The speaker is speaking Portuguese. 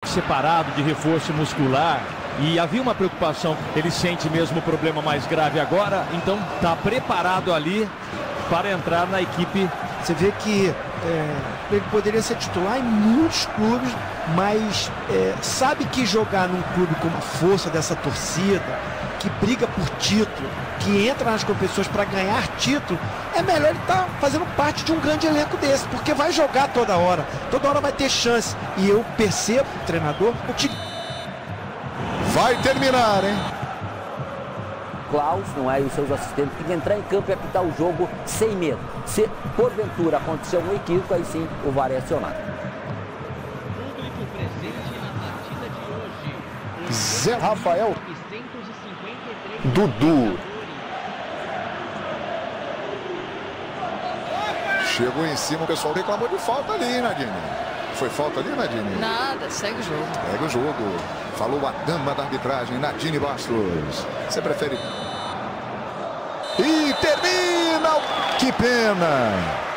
separado de reforço muscular e havia uma preocupação, ele sente mesmo o problema mais grave agora, então está preparado ali para entrar na equipe. Você vê que ele poderia ser titular em muitos clubes, mas sabe que jogar num clube com a força dessa torcida, que briga por título, que entra nas competições para ganhar título, é melhor ele estar fazendo parte de um grande elenco desse, porque vai jogar toda hora vai ter chance. E eu percebo, treinador, o time vai terminar, hein? Klaus, não é, e os seus assistentes tem que entrar em campo e apitar o jogo sem medo. Se porventura acontecer um equívoco, aí sim o VAR é acionado. Público presente na partida de hoje. Zé Rafael. 953 Dudu. Chegou em cima, o pessoal reclamou de falta ali, Nadine. Foi falta ali, Nadine? Nada, segue o jogo. Segue o jogo. Falou a dama da arbitragem, Nadine Bastos. Você prefere? E termina! Que pena!